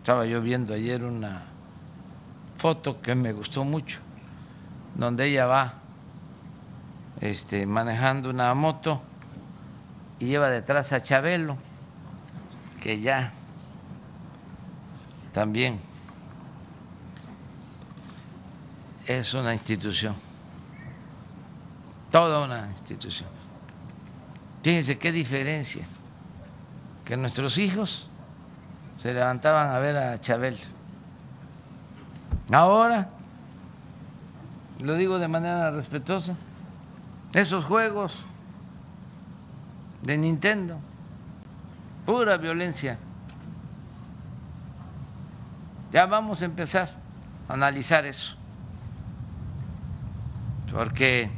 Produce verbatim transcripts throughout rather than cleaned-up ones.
Estaba yo viendo ayer una foto que me gustó mucho, donde ella va este, manejando una moto y lleva detrás a Chabelo, que ya también es una institución, toda una institución. Fíjense qué diferencia, que nuestros hijos se levantaban a ver a Chabelo. Ahora, lo digo de manera respetuosa, esos juegos de Nintendo, pura violencia. Ya vamos a empezar a analizar eso, porque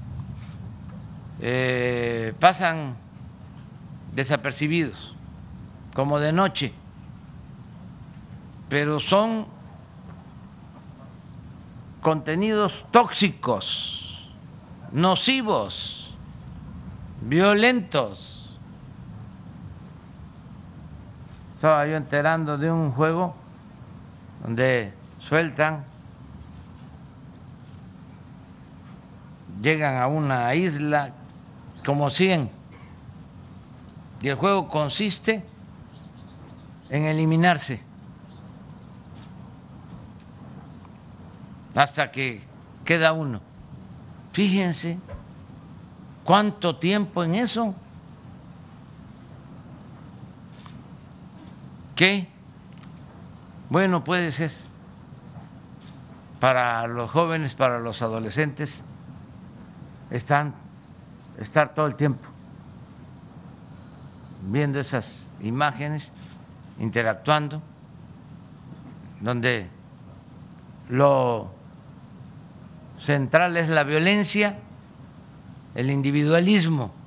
eh, pasan desapercibidos, como de noche, pero son contenidos tóxicos, nocivos, violentos. Estaba yo enterando de un juego donde sueltan, llegan a una isla como cien, y el juego consiste en eliminarse hasta que queda uno. Fíjense cuánto tiempo en eso. ¿Qué? Bueno, puede ser para los jóvenes, para los adolescentes, están estar todo el tiempo viendo esas imágenes, interactuando, donde lo central es la violencia, el individualismo.